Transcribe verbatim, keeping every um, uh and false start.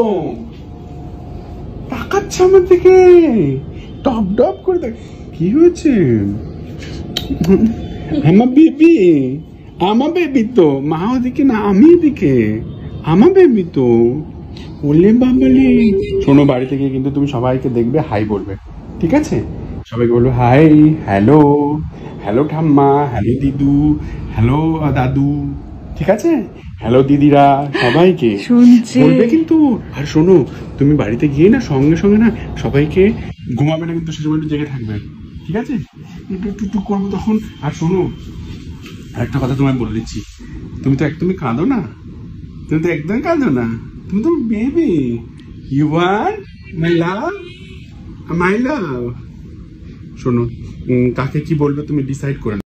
তাকাচ্ছে আমার দিকে, টপ টপ করে দেখ। কি হয়েছে? আমার বেবি, আমার বেবি তো, মা ওদিকে না আমি এদিকে, আমার বেবি তো। বললে বাবালে। শোনো, বাড়ি থেকে কিন্তু তুমি সবাইকে দেখবে, হাই বলবে, ঠিক আছে? সবাইকে বলবে হাই, হ্যালো, হ্যালো ঠাম্মা, হ্যালো দিদু, হ্যালো দাদু, ঠিক আছে? হ্যালো দিদিরা, সবাইকে বলবে কিন্তু। আর শোনো, তুমি বাড়িতে গিয়ে না সঙ্গে সঙ্গে না সবাইকে ঘুমাবে না কিন্তু, সে সময় একটু জেগে থাকবে, ঠিক আছে? একটু একটু একটু করবো তখন। আর শোনো, একটা কথা তোমায় বলে দিচ্ছি, তুমি তো একদমই কাঁদো না, তুমি তো একদম কাঁদো না, তুমি তো বেবি। ইউ আর মাই লাভ, মাই লাভ। শোনো, কাকে কি বলবে তুমি ডিসাইড করে